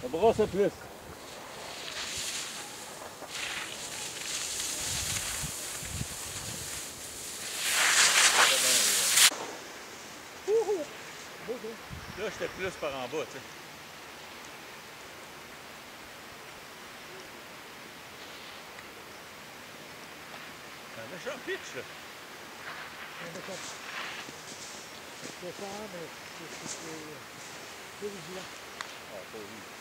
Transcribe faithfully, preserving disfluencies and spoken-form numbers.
Ça brasse plus. Là, j'étais plus par en bas, tu sais. C'est un méchant pitch, là. C'est un méchant. C'est ça, mais c'est vigilant. Ah, pas vu.